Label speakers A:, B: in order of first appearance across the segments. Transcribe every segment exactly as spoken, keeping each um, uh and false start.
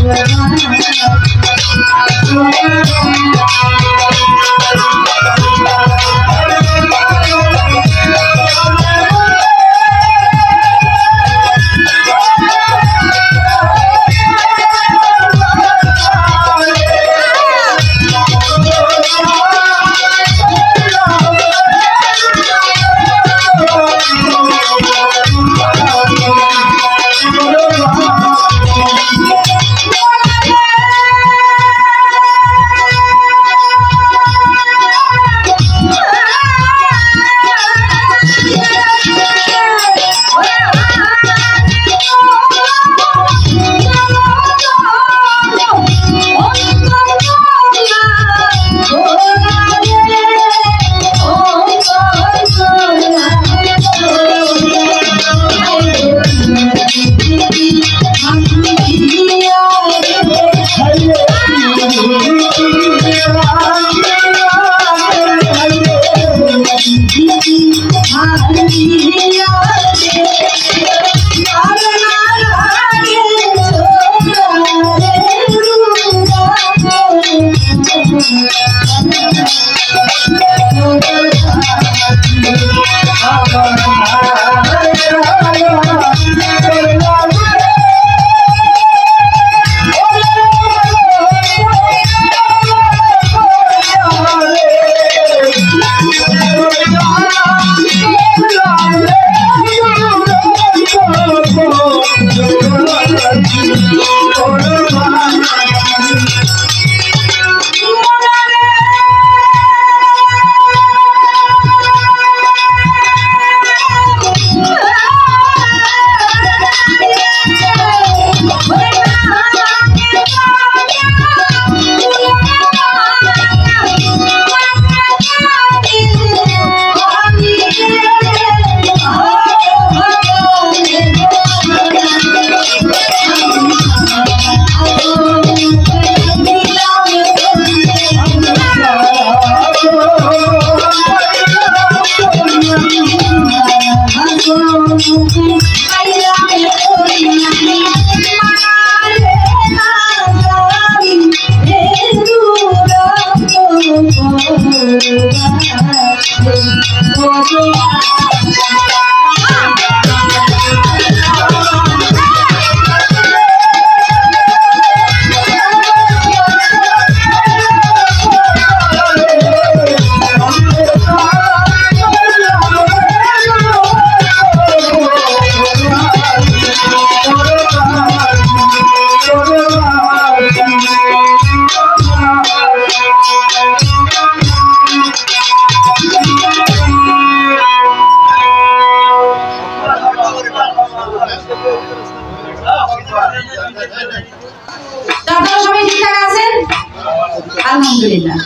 A: আলহামদুলিল্লাহ।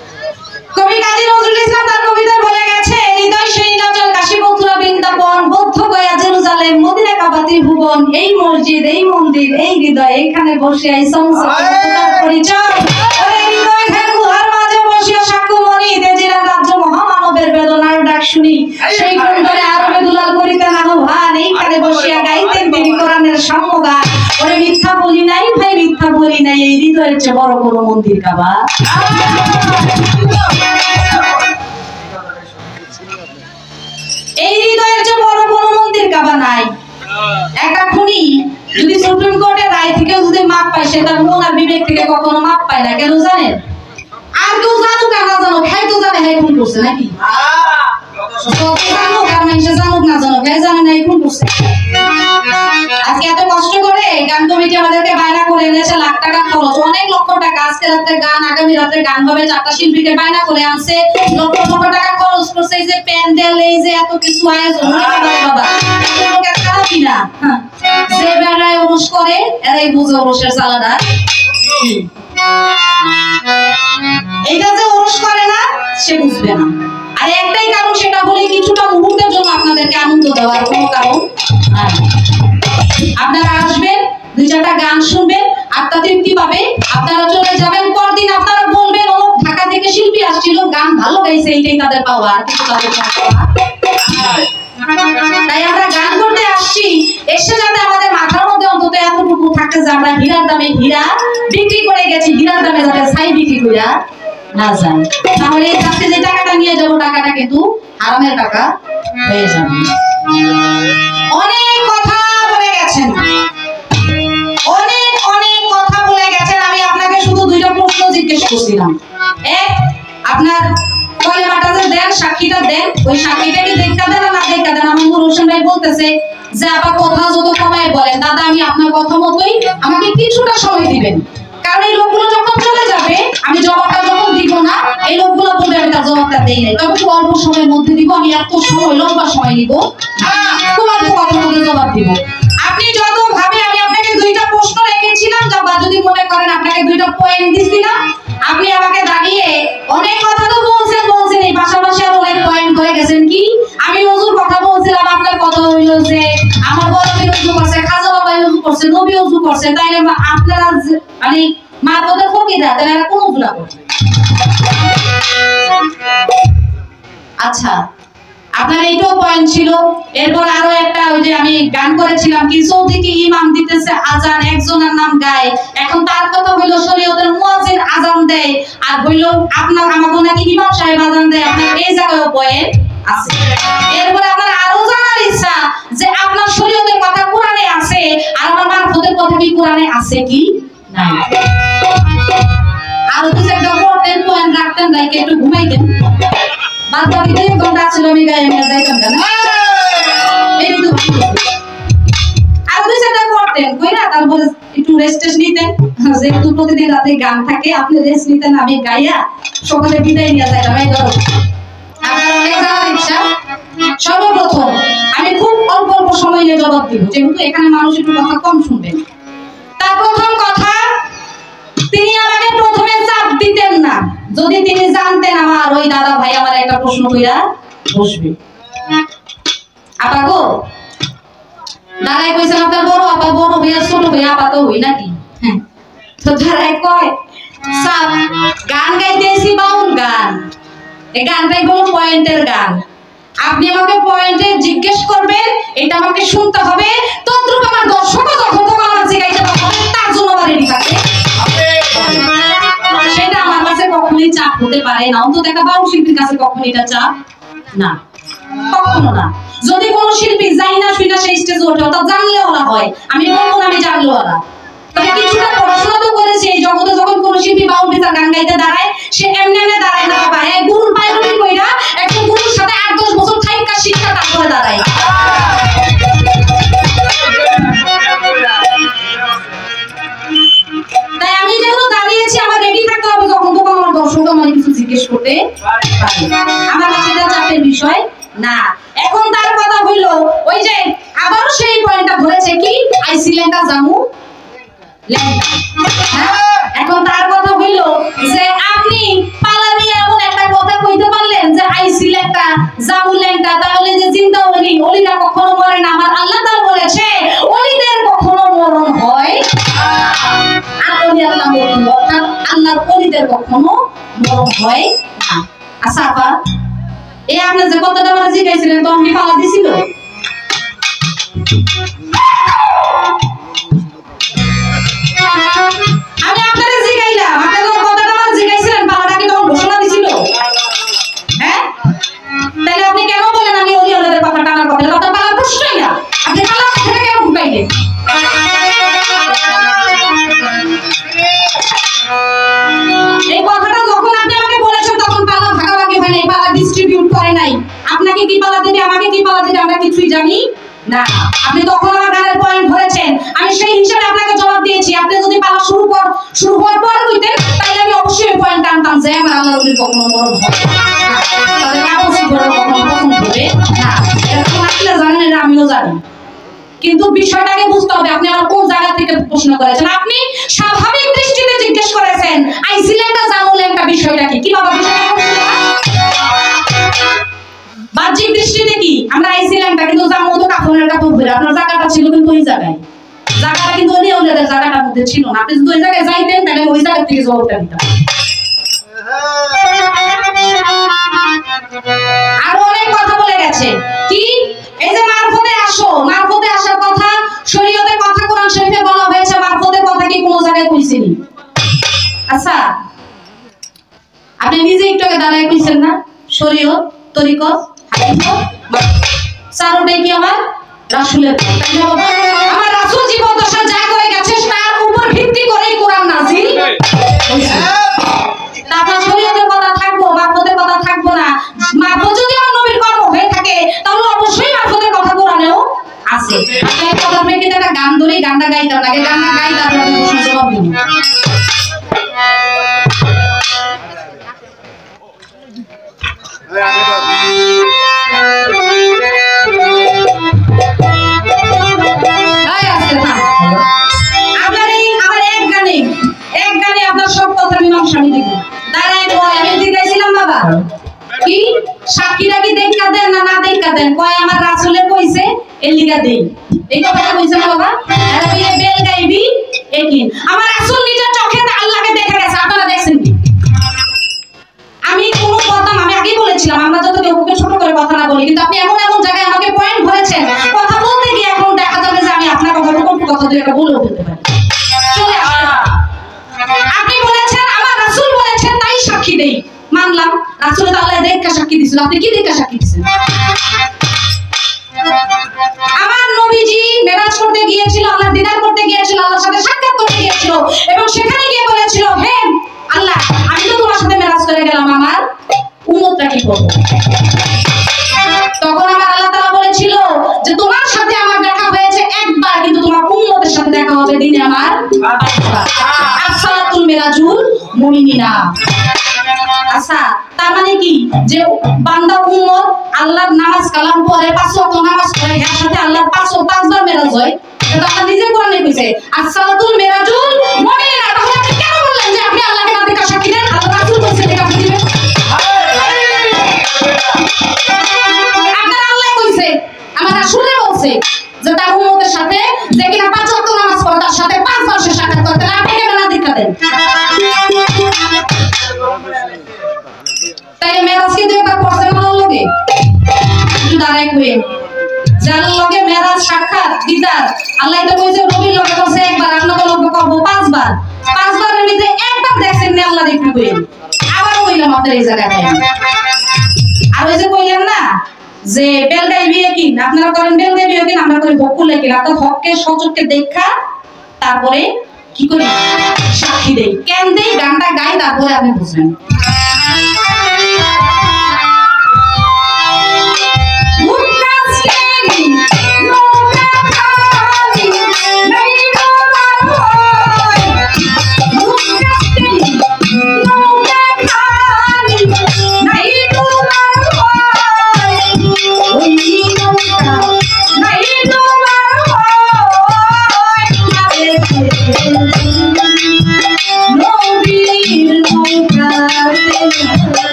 A: কবি কাজী নজরুল ইসলাম তার কবিতায় বলে গেছে, হৃদয় সেই নীলাচল কাশী মথুরা বৃন্দাবন, বৌদ্ধ গয়া জেরুজালেম মদিনা কাবাতির ভুবন, এই মসজিদ এই মন্দির এই হৃদয়, এইখানে বসে এই সমস্ত পরিচয়। ওরে হৃদয় ঘের গুহার মাঝে বসিয়া সাকুমণি তেজিরা রাজ্য মহামানবের বেদনার ডাক শুনি, সেই কুণ্ডলে আরবে দুলাল করিতেন আহ্বান, এইখানে বসিয়া গাইতেন তিনি কোরআনের সাম্যগান। ওরে মিথ্যা বলি নাই ভাই, মিথ্যা বলি নাই, এই হৃদয়ের চেয়ে বড় কোনো মন্দির কাবা। এই হৃদয়ের চেয়ে বড় কোনো মন্দির কাবা নাই। একটা খুনি যদি সুপ্রিম কোর্টের রায় থেকে যদি মাপ পায়, সে তার মন আর বিবেক থেকে কখনো মাপ পায় না। কেন জানেন? আর কেউ জানুক আর না জানুক, হ্যাঁ তো জানে হ্যাঁ খুন করছে নাকি, জানুক আর মানুষ জানুক না জানুক, হ্যাঁ জানে না খুন করছে। আজকে এত কষ্ট করে গান কমিটি আমাদেরকে বায়না করে এনেছে, লাখ টাকা খরচ, অনেক লক্ষ টাকা। আজকে রাতে গান, আগামী রাতে গান হবে, চারটা শিল্পীকে বায়না করে আনছে, লক্ষ লক্ষ টাকা খরচ করছে। এই যে প্যান্ডেল, এই যে এত কিছু আয়োজন, বাবা খারাপই না। যে বেড়ায় ওরস করে এরাই বুঝে ওরসের চালাটা। এটা যে ওরস করে না সে বুঝবে না। আর একটাই কারণ, সেটা বলে কিছুটা মুহূর্তের জন্য আপনাদেরকে আনন্দ দেওয়ার কোনো কারণ নাই। আপনারা আসবেন, দুই চারটা গান শুনবেন, আত্মা তৃপ্তি পাবে, আপনারা চলে যাবেন। পরদিন আপনারা বলবেন ও ঢাকা থেকে শিল্পী আসছিল, গান ভালো গাইছে, এইটাই তাদের পাওয়া, আর কিছু তাদের পাওয়া। তাই আমরা গান করতে আসছি, এসে যাতে আমাদের মাথার মধ্যে অন্তত এতটুকু থাকে যে আমরা হীরার দামে হীরা বিক্রি করে গেছি, হীরার দামে যাতে ছাই বিক্রি কইরা না যায়, তাহলে এই কাছে যে টাকাটা নিয়ে যাবো টাকাটা কিন্তু হারামের টাকা হয়ে যাবে। অনেক কথা বলে গেছেন, অনেক অনেক কথা বলে গেছেন। আমি আপনাকে শুধু দুইটা প্রশ্ন জিজ্ঞেস করছিলাম। এক, আপনার কলেমাটা যে দেন, সাক্ষীটা দেন, ওই সাক্ষীটা কি দেখা দেন না দেখা দেন? আমার নূর হোসেন ভাই বলতেছে যে আপা কথা যত কমায় বলেন, দাদা আমি আপনার কথা মতোই, আমাকে কিছুটা সময় দিবেন, কারণ এই লোকগুলো যখন চলে যাবে আমি জবাবটা যখন দিব না, এই লোকগুলো বলবে আমি তার জবাবটা দেই নাই, তবে খুব অল্প সময়ের মধ্যে দিব, আমি এত সময় লম্বা সময় নিব, খুব অল্প কথার মধ্যে জবাব দিব। আপনি যত ভাবে, আমি আপনাকে দুইটা প্রশ্ন রেখেছিলাম, বা যদি মনে করেন আপনাকে দুইটা পয়েন্ট দিছিলাম, আপনি আমাকে দাঁড়িয়ে অনেক কথা তো বলছেন বলছেন এই পাশাপাশি আর অনেক পয়েন্ট হয়ে গেছেন। কি আমি ওযুর কথা বলছিলাম, আপনার কথা হইল যে আমার বড় ভাই ওযু করছে, খাজা বাবা ওযু করছে, নবী ওযু করছে, তাইলে আপনারা মানে মারফতের ফকিরা তাহলে এরা কোন ওযুটা করবে? আচ্ছা, আপনার এইটাও পয়েন্ট ছিল। এরপর আরো একটা, ওই যে আমি গান করেছিলাম কি চৌদিকে ইমাম দিতেছে আজান, একজনের নাম গায়, এখন তার কথা হইল শরীয়তের মুয়াজ্জিন আজান দেয়, আর হইল আপনার আমাকে নাকি ইমাম সাহেব আজান দেয়, আপনার এই জায়গায়ও পয়েন্ট আছে। এরপর আপনার আরো জানার ইচ্ছা যে আপনার শরীয়তের কথা কোরআনে আছে, আর আমার মারফতের কথা কি কোরআনে আছে কি নাই? আরো কিছু একটা পড়তেন, পয়েন্ট রাখতেন, লাইক একটু ঘুমাইতেন, বাদ বাকি দুই ঘন্টা ছিল আমি গায়ে নিয়ে যাইতাম না, এই তো আর দুই চারটা করতেন কইরা, তারপরে একটু রেস্ট টেস্ট নিতেন, যেহেতু প্রতিদিন রাতে গান থাকে, আপনি রেস্ট নিতেন, আমি গাইয়া সকালে বিদায় নিয়ে যাইতাম। এই ধরো আপনার অনেক জানার ইচ্ছা। সর্বপ্রথম আমি খুব অল্প অল্প সময় নিয়ে জবাব দিব, যেহেতু এখানে মানুষ একটু কথা কম শুনবেন। তার প্রথম কথা, তিনি আমাকে প্রথমে চাপ দিতেন না, যদি তিনি জানতেন আমার ওই দাদা ভাই আমার একটা প্রশ্ন কইরা বসবে। আপা গো, দাদাই কইছেন আপনার বড় আপা, বড় ভাইয়া ছোট ভাইয়া আপা তো হই নাকি? হ্যাঁ, তো দাদাই কয় সাপ গান গাইতেছি, বাউল গান, এই গানটাই হলো পয়েন্টের গান, আপনি আমাকে পয়েন্টে জিজ্ঞেস করবেন, এটা আমাকে শুনতে হবে, তদ্রুপ আমার দর্শকও যখন তখন আমার জিজ্ঞাসা হবে, তার জন্য আমার রেডি থাকে, সেটা আমার কাছে কখনোই চাপ হতে পারে না। অন্তত একটা বাউল শিল্পীর কাছে কখনো এটা চাপ না, কখনো না। যদি কোনো শিল্পী যাই না শুই না সেই স্টেজে ওঠে, অর্থাৎ জানলেওয়ালা হয়, আমি বলবো না আমি জানলেওয়ালা, তবে কিছুটা পড়াশোনা তো করেছি এই জগতে। যখন কোনো শিল্পী বাউল বিচার গান গাইতে দাঁড়ায়, সে এমনি এমনি দাঁড়ায় না বাবা, এক গুরুর পায়রুটি কইরা একটা গুরুর সাথে আট দশ বছর থাইকা শিক্ষা তারপরে দাঁড়ায়। তাই আমি যেহেতু দাঁড়িয়েছি, আমার রেডি থাকতে হবে, যখন তখন আমার দর্শক আমার কিছু জিজ্ঞেস করতে পারে, আমার কাছে এটা চাপের বিষয় না। এখন তার কথা হইলো, ওই যে আবারও সেই পয়েন্টটা ধরেছে কি আইসি লেঙ্কা জামু লেঙ্কা। এখন তার কথা হইলো যে আপনি পালা দিয়ে এমন একটা কথা কইতে পারলেন যে আইসি লেঙ্কা জামু লেঙ্কা, তাহলে যে চিন্তা ওলি ওলিরা কখনো মরে না, আমার আল্লাহ তাআলা বলেছে ওলিদের কখনো মরণ হয় আর ওলি আল্লাহ মরণ, অর্থাৎ আল্লাহর ওলিদের কখনো মরণ হয় না। আচ্ছা আপা, এই আপনি যে কথাটা আমার জিজ্ঞাসিলেন তো আপনি পালা দিছিল? আমি আপনাকে জিজ্ঞাইলাম, আপনি যখন কথাটা আমার জিজ্ঞাসিলেন পালাটা কি তখন ঘোষণা দিছিল? হ্যাঁ, তাহলে আপনি কেন বলেন আমি ওলি আল্লাহদের কথা টানার কথা? কথা পালার প্রশ্নই না, আপনি পালার কথাটা কেন ঢুকাইলেন? এই কথাটা যখন আপনি আমাকে বলেছেন তখন পালা ভাগাভাগি হয় নাই, পালা ডিস্ট্রিবিউট করে নাই। আপনাকে কি পালা দিবে, আমাকে কি পালা দিবে, আমরা কিছুই জানি না। আপনি তখন আমার গানের পয়েন্ট ধরেছেন, আমি সেই হিসাবে আপনাকে জবাব দিয়েছি। আপনি যদি পালা শুরু কর শুরু হওয়ার পরে কইতেন, তাহলে আমি অবশ্যই পয়েন্ট আনতাম যে আমার আল্লাহর ওলির কখনো মরণ হবে না, তাহলে কাগজ করে কখনো পছন্দ হবে না। এরকম আসলে জানেন, এটা আমিও জানি, কিন্তু বিষয়টাকে বুঝতে হবে আপনি আমার কোন জায়গা থেকে প্রশ্ন করেছেন। আপনি স্বাভাবিক দৃষ্টিতে জিজ্ঞেস করেছেন আইসিল্যান্ডটা জামুল্যান্ডটা বিষয়টা কি, কি বাবা বিষয়টা বাহ্যিক দৃষ্টিতে কি আমরা আইসিল্যান্ডটা, কিন্তু জামু তো কাফনের কাপড় পরে, আপনার জায়গাটা ছিল কিন্তু ওই জায়গায়, জায়গাটা কিন্তু ওই ওদের জায়গাটার মধ্যে ছিল না। আপনি যদি ওই জায়গায় যাইতেন তাহলে ওই জায়গা থেকে জবাবটা দিতাম। আরো অনেক কথা বলে গেছে, কি এই যে মারফতে আসো, মারফতে আসার কথা শরীয়তে কথা কোরআন শরীফে বলা হয়েছে, মারফতে জায়গায় কইছেনি। আচ্ছা আপনি নিজে একটু আগে দাঁড়ায় কইছেন না শরীয়ত তরিকত হাদিসত চারোটাই কি আমার রাসূলের। আমার রাসূল জীবন দশা যা করে গেছে তার উপর ভিত্তি করেই কোরআন নাযিল হইছে। আপনার শরীয়তের কথা থাকবো মারফতের কথা থাকবো না। মারফত যদি আমার নবীর কর্ম হয়ে থাকে তাহলে অবশ্যই মারফতের কথা কোরআনেও আছে। আপনি কথা প্রেক্ষিতে একটা গান ধরেই গানটা গাইতাম লাগে গানটা গাই তারপর আমি প্রশ্ন জবাব দিব। আপনার এই আমার এক গানে এক গানে আপনার সব কথা মীমাংসা আমি দিব। দাঁড়ায় কয় আমি জিজ্ঞাসিলাম বাবা কি সাক্ষীরা কি দেখা দেন না না দেখা দেন? কয় আমার রাসূলে কইছে এর লিগা দেই। এই কথাটা কইছে না বাবা? এরা বলে বেল গাইবি একই। আমার রাসূল নিজের চোখে আল্লাহকে দেখে গেছে, আপনারা দেখছেন কি? আমি কোন কথা আমি আগেই বলেছিলাম আমরা যত কেউ ওকে ছোট করে কথা না বলি, কিন্তু আপনি এমন এমন জায়গায় আমাকে পয়েন্ট ধরেছেন কথা বলতে গিয়ে এখন দেখা যাবে যে আমি আপনার কথা কোন কথা দিয়ে একটা বলেও ফেলতে পারি। চলে আসা আপনি বলেছেন আমার রাসূল বলেছেন তাই সাক্ষী দেই, মানলাম। রাসূল তো আল্লাহ দেখা সাক্ষী দিছিল, আপনি কি দেখা সাক্ষী দিছেন? আমার নবীজি মেরাজ করতে গিয়েছিল, আল্লাহর দিদার করতে গিয়েছিল, আল্লাহর সাথে সাক্ষাৎ করতে গিয়েছিল এবং সেখানে গিয়ে বলেছিল হে আল্লাহ আমি তো তোমার সাথে মেরাজ করে গেলাম, আমার উম্মতরা কি করবে? তখন আমার আল্লাহ তাআলা বলেছিল যে তোমার সাথে আমার দেখা হয়েছে একবার, কিন্তু তোমার উম্মতের সাথে দেখা হবে দিনে আমার পাঁচবার। আসসালাতুল মিরাজুল মুমিনিনা। আচ্ছা তার মানে কি যে বান্দা উম্মত আল্লাহর নামাজ কালাম পড়ে পাঁচ ওয়াক্ত নামাজ পড়ে এর সাথে আল্লাহর পাঁচ পাঁচবার মেরাজ হয়, এটা আল্লাহ নিজে কোরআনে কইছে আসসালাতুল মিরাজুল মুমিনিনা। তাহলে আপনি কেন বললেন যে আপনি আল্লাহকে না দেখা সাক্ষী দেন? আল্লাহ রাসূল কইছে দেখা সাক্ষী দিবেন। আপনার আল্লাহ কইছে আমার রাসূলে বলছে যে তার উম্মতের সাথে যে কিনা পাঁচ ওয়াক্ত নামাজ পড়ে তার সাথে পাঁচবার সে সাক্ষাৎ করতে, আপনি কেন না দেখা দেন? তাইলে মেরাজ কি একবার পড়ছেন না লগে একটু দাঁড়ায় কই যার লগে মেরাজ সাক্ষাৎ দিদার আল্লাহ তো কইছে নবীর লগে করছে একবার, আপনাকে লগে করব পাঁচবার। পাঁচবারের মধ্যে একবার দেখছেন না আল্লাহ একটু কই আবার কইলাম আপনার এই জায়গায়। আর ওই যে কইলেন না যে বেলগাই বিয়ে কি আপনারা করেন, বেলগাই বিয়ে কি আমরা করি বকুলে কি, আপনার হককে সচককে দেখা তারপরে কি করি সাক্ষী দেই। কেন দেই? গানটা গাই তারপরে আপনি বুঝবেন।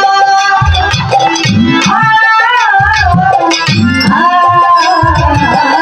B: Ah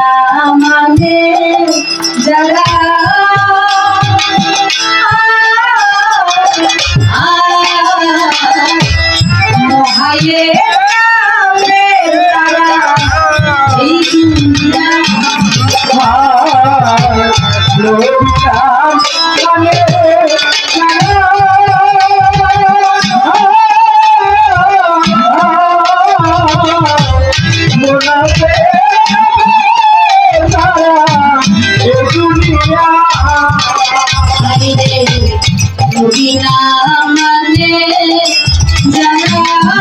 A: মানে যারা মহায়ে এই দুনিয়া বিনা মানে যারা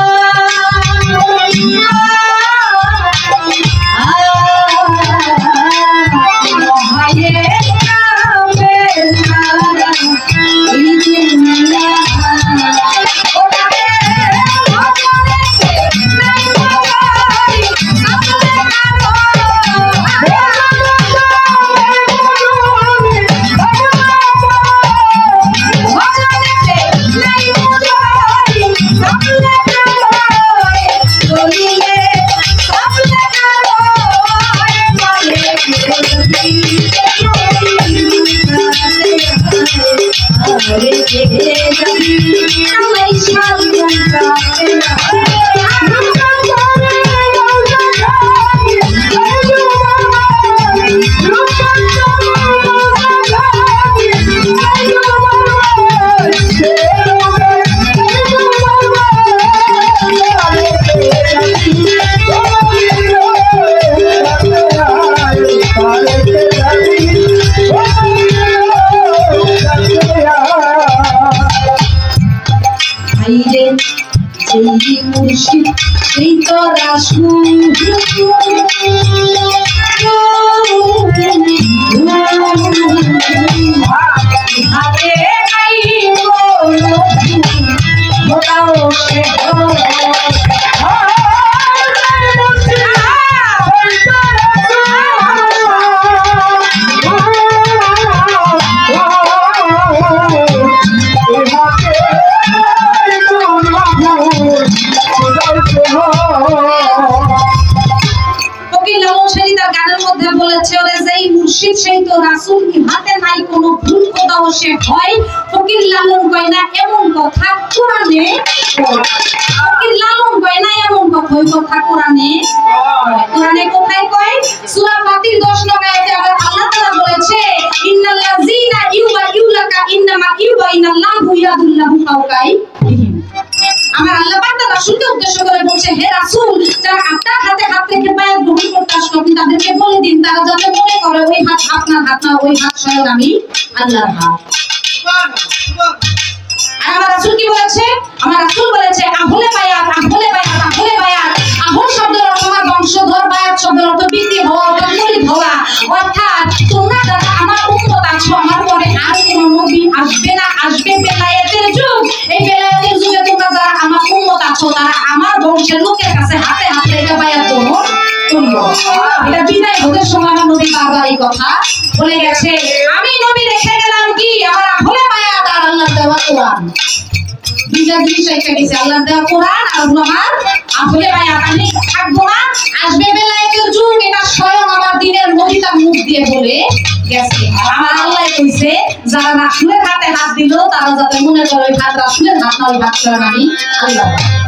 A: সেই মুর্শিদ সেই তো রাসূল হাতে নাই কোনো খোদাও সে মুর্শিদ সেই তো রাসূল হাতে নাই কোনো ভুল কোথাও সে হয় ফকির লালন কয় না এমন কথা কোরআনে ফকির লালন কয় না এমন কথা ওই কথা কোরআনে কোরআনে কোথায় কয় সূরা ফাতির দশ নম্বর আয়াতে আবার আল্লাহ তাআলা বলেছে ইন্নাল্লাযীনা ইউবাইউলাকা ইন্নামা ইউবাইনাল্লাহু ইয়াদুল্লাহু ফাওকাই আমার আল্লাহ পাক তার রাসূলকে উদ্দেশ্য করে বলছে হে রাসূল যারা আপনার হাতে হাত রেখে বায়াত গ্রহণ করতে আসলো আপনি তাদেরকে বলে দিন তারা যাতে মনে করে ওই হাত আপনার হাত না ওই হাত স্বয়ং আমি আল্লাহর হাত সুবহানাল্লাহ আর আমার রাসূল কি বলেছে আমার রাসূল বলেছে আহলে বায়াত আহলে বায়াত আহলে বায়াত আহল শব্দের অর্থ আমার বংশধর বায়াত শব্দের অর্থ বৃদ্ধি হওয়া মুরিদ হওয়া অর্থাৎ তোমরা যারা আমার উম্মত আছো আমার পরে আর কোনো নবী আসবে না আসবে বেলায়েতের যুগ এই বেলায়েতের যুগে তোমরা যারা আমার উম্মত আছো তারা আমার বংশের লোকের কাছে হাতে হাতে রেখে বায়াত গ্রহণ করো এটা বিদায় হতে সময় আমার নবী বারবার এই কথা বলে গেছে আমি নবী রেখে গেলাম কি আমার আহলে বায়াত আর আল্লাহর দেওয়া কোরআন দুইটা জিনিস রেখে গেছে আল্লাহর দেওয়া কোরআন আর আমার আহলে বায়াত আমি থাকবো না আসবে বেলায়েতের যুগ এটা স্বয়ং আমার দ্বীনের নবী তার মুখ দিয়ে বলে গেছে আর আমার আল্লাহ কইছে যারা রাসূলের হাতে হাত দিল তারা যাতে মনে করে ওই হাত রাসূলের হাত না ওই হাত স্বয়ং আমি আল্লাহ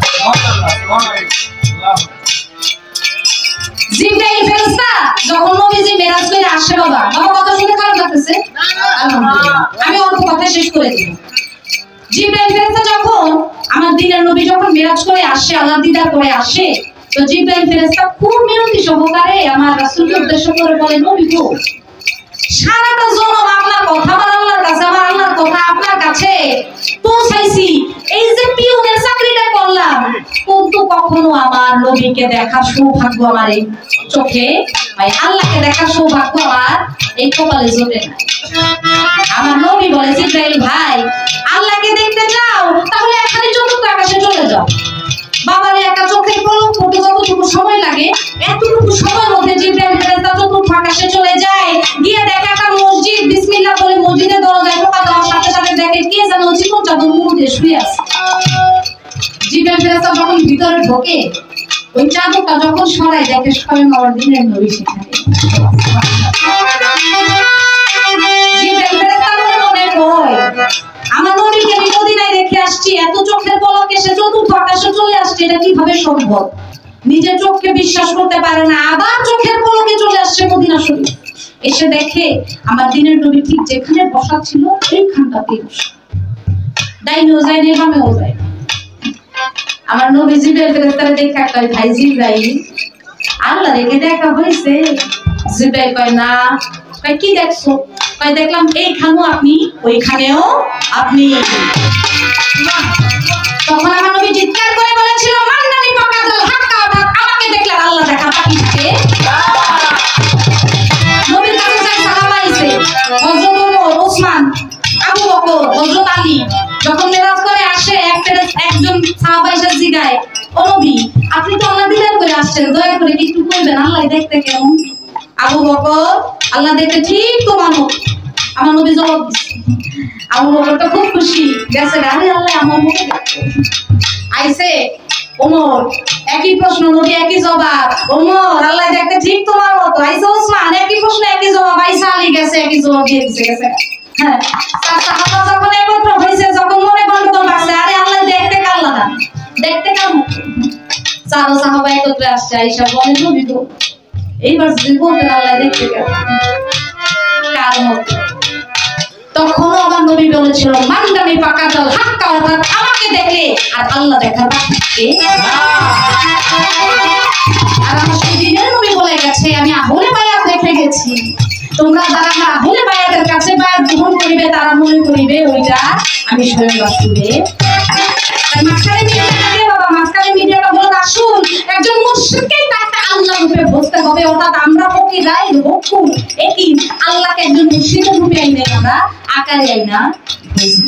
A: জিবরাইল ফেরেশতা যখন নবীজি মেরাজ করে আসে বাবা বাবা কথা শুনে খারাপ লাগতেছে আলহামদুলিল্লাহ আমি অল্প কথা শেষ করে দিই জিবরাইল ফেরেশতা যখন আমার দ্বীনের নবী যখন মেরাজ করে আসে আল্লাহ দিদার করে আসে তো জিবরাইল ফেরেশতা খুব মিনতি সহকারে আমার রাসূলকে উদ্দেশ্য করে বলে নবী গো সারাটা জনম আপনার কথা আমার আল্লাহর কাছে আমার আল্লাহর কথা আপনার কাছে পৌঁছাইছি এই যে পিয়নের চাকরিটা করলাম কিন্তু কখনো আমার নবীকে দেখার সৌভাগ্য আমার এই চোখে ভাই আল্লাহকে দেখার সৌভাগ্য আমার এই কপালে জোটে না আমার নবী বলে জিবরাইল ভাই আল্লাহকে দেখতে চাও তাহলে এখানে চতুর্থ আকাশে চলে যাও বাবার একটা চোখের পলক পড়তে যতটুকু সময় লাগে এতটুকু সময়ের মধ্যে জিবরাইল ফেরেশতা চতুর্থ আকাশে চলে যায় গিয়ে দেখে একটা মসজিদ বিসমিল্লাহ বলে মসজিদের দরজায় টোকা দেওয়ার সাথে সাথে দেখে কে যেন চিকন চাদর মুড়ে শুয়ে আছে জিবরাইল ফেরেশতা যখন ভিতরে ঢোকে ওই চাদরটা যখন সরাই দেখে স্বয়ং আমার দিনের নবী সেখানে। আমার নবীকে আমি মদিনায় রেখে আসছি, এত চোখের পলকে সে চতুর্থ আকাশে চলে আসছে, এটা কিভাবে সম্ভব? নিজের চোখকে বিশ্বাস করতে পারে না, আবার চোখের পলকে চলে আসছে মদিনা শরীফ। এসে দেখে আমার দিনের নবী ঠিক যেখানে বসা ছিল এইখানটাতেই বসা, ডাইনেও যায় না বামেও যায় না। আমার নবী জিবরাইল ফেরেশতারে দেখে কয়, ভাই জিবরাইল, আল্লাহ রেখে দেখা হয়েছে? জিবরাইল কয়, না। কয়, কি দেখছো? কয়, দেখলাম এইখানেও আপনি, ওইখানেও আপনি। তখন আমার নবী চিৎকার করে বলেছিল, মান্নানি ফাকাদাল হাক্কা, আমাকে দেখলে আল্লাহ দেখা বাকি থাকে? নবীর কাছে চার সাহাবা আইছে, হযরত ওমর, ওসমান, আবু বকর, হযরত আলী। যখন মেরাজ করে আসে, একজন সাহাবা এসে জিগায়, ও নবী, আপনি তো আল্লাহ দিদার করে আসছেন, দয়া করে একটু কইবেন আল্লাহ দেখতে কেমন? আবু বকর, আল্লাহ দেখতে ঠিক তোমার মতো। আমার নবী জবাব দিচ্ছে। আবু বকর তো খুব খুশি, গেছে, আরে আল্লাহ আমার মতো আইছে। ওমর, একই প্রশ্ন, নবী একই জবাব। ওমর, আল্লাহ দেখতে ঠিক তোমার মতো। আইছে ওসমান, একই প্রশ্ন একই জবাব। আইসা আলী গেছে, একই জবাব দিয়ে দিছে, গেছে। হ্যাঁ, সাহাবা যখন একত্র হয়েছে, যখন মনে গন্ডগোল বাড়ছে, আরে আল্লাহ দেখতে কাল্লা না, দেখতে কার মতো? চারো সাহাবা একত্রে আসছে, আইসা বলে, নবী গো, এইবার যদি বলতেন আল্লাহ দেখতে কার মতো? তখনও আমার নবী বলেছিল, মান্দামি ফাকাদাল হাক্কা, অর্থাৎ আমাকে দেখলে আর আল্লাহ দেখার বাকি। আর আমার সেদিনের নবী বলে গেছে, আমি আহলে বায়াত দেখে গেছি, তোমরা যারা না আহলে বায়াতের কাছে বায়াত গ্রহণ করিবে তারা মনে করিবে ওইটা আমি স্বয়ং রাসূলের। মাঝখানে মিডিয়াটাকে বাবা, মাঝখানে মিডিয়াটা বলে, আসুন একজন মুশরিককে তাকে আল্লাহ রূপে বুঝতে হবে, অর্থাৎ আমরা ফকিরাই হুকুম একই আল্লাহকে একজন মুশরিকের রূপে আইনা আমরা আকারে আইনা বুঝি।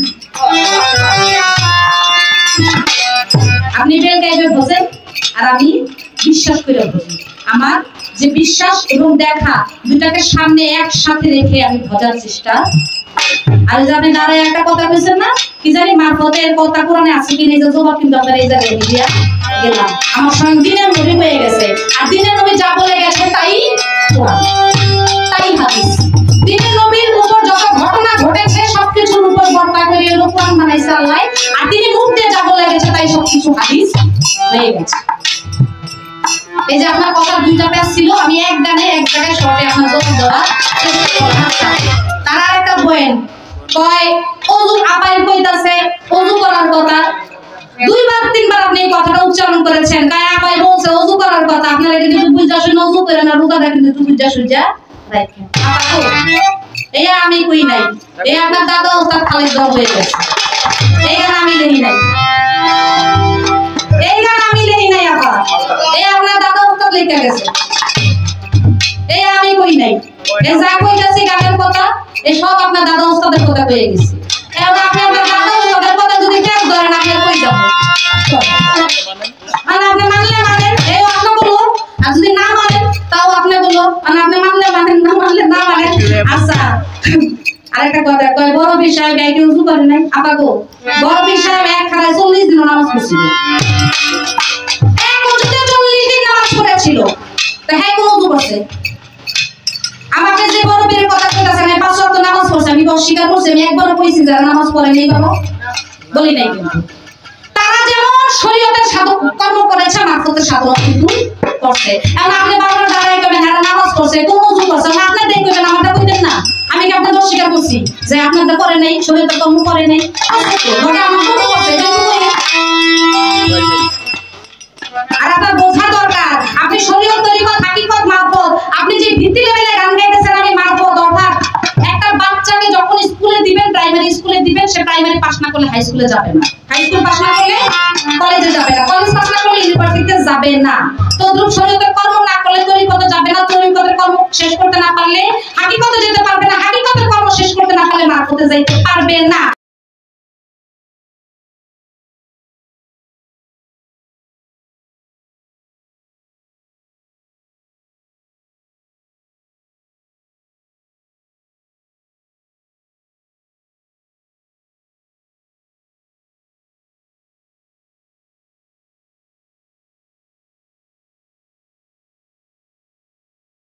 A: আপনি বেল গাইবে বোঝেন আর আমি বিশ্বাস করে বুঝি। আমার যে বিশ্বাস এবং দেখা দুটাকে সামনে একসাথে রেখে আমি বোঝার চেষ্টা। আর জানেন আর একটা কথা কইছেন না, কি জানি মারফতের কথা কোরআনে আছে কি না, জবাব কিন্তু আমরা এই জায়গায় দিয়া গেলাম। আমার সঙ্গে দিনের নবী হয়ে গেছে, আর দিনের নবী যা বলে গেছে তাই কোরআন, তাই হাদিস। দিনের নবীর উপর যত ঘটনা ঘটেছে সবকিছুর উপর বর্তা করে কোরআন বানাইছে আল্লাহ, আর তিনি মুখ দিয়ে যা বলে গেছে তাই সবকিছু হাদিস হয়ে গেছে। এই যে আপনার কথা দুইটা পেজ ছিল, আমি এক গানে এক জায়গায় শর্টে আপনার জবাব দেওয়া চেষ্টা করলাম। তারা একটা বলেন কয় ওযু আপাই কইতাছে ওযু করার কথা, দুইবার তিনবার আপনি এই কথাটা উচ্চারণ করেছেন, কয় আপাই বলছে ওযু করার কথা, আপনারা কিন্তু বুঝা শুনে ওযু করে না, রোজাটা কিন্তু বুঝা শুনে রাখেন। এই আমি কই নাই, এই আপনার দাদা ওস্তাদ খালিদ দর হয়ে গেছে, এই গান আমি লেই নাই, এই গান আমি লেই নাই আপা, এই আপনার দাদা ওস্তাদ লিখে গেছে, এই আমি কই নাই। এই যা কইতাছি গানের কথা এই সব আপনার দাদা ওস্তাদের কথা কইয়ে গেছি। এখন আপনি আপনার দাদা ওস্তাদের কথা যদি ট্যাগ ধরেন আপনি কই যাব? মানে আপনি মানলে মানেন, এই আপনি বলো, আর যদি না মানেন তাও আপনি বলো, মানে আপনি মানলে মানেন, না মানলে না মানেন। আচ্ছা আরেকটা কথা কয়, বড় বিষয় গাইকে উজু করে নাই আপা গো, বড় বিষয় এক খারায় চল্লিশ দিন নামাজ পড়ছিল, এক উজুতে চল্লিশ দিন নামাজ পড়েছিল, তো হ্যাঁ কোন উজু করছে? আমাকে যে বড় বীরের কথা কইতাছে, আমি পাঁচ ওয়াক্ত নামাজ পড়ছি, আমি অস্বীকার করছি, আমি একবারও কইছি যারা নামাজ পড়ে নেই বাবা, বলি নাই। কিন্তু তারা যেমন শরীয়তের সাধক কর্ম করেছে, মারফতের সাধনা কিন্তু করছে। এখন আপনি বাবার দাঁড়াই করেন এরা নামাজ পড়ছে, কোন উজু করছে, আপনি দেখবেন আমারটা কইতেন না, আমি কি আপনাদের অস্বীকার করছি যে আপনাদের করে নেই, শরীয়তের কর্ম করে নেই? আর আপনার বোঝা দরকার, আপনি শরীয়ত তরিকত হাকিকত মারফত আপনি যে ভিত্তি লেভেলে গান গাইতেছেন, আমি মারফত অর্থাৎ একটা বাচ্চাকে যখন স্কুলে দিবেন, প্রাইমারি স্কুলে দিবেন, সে প্রাইমারি পাস না করলে হাই স্কুলে যাবে না, হাই স্কুল পাস না করলে কলেজে যাবে না, কলেজ পাস না করলে ইউনিভার্সিটিতে যাবে না, তদ্রুপ শরীয়তের কর্ম না করলে তরিকতে যাবে না, তরিকতের কর্ম শেষ করতে না পারলে হাকিকতে যেতে পারবে না, হাকিকতের কর্ম শেষ করতে না পারলে মারফতে যাইতে পারবে না।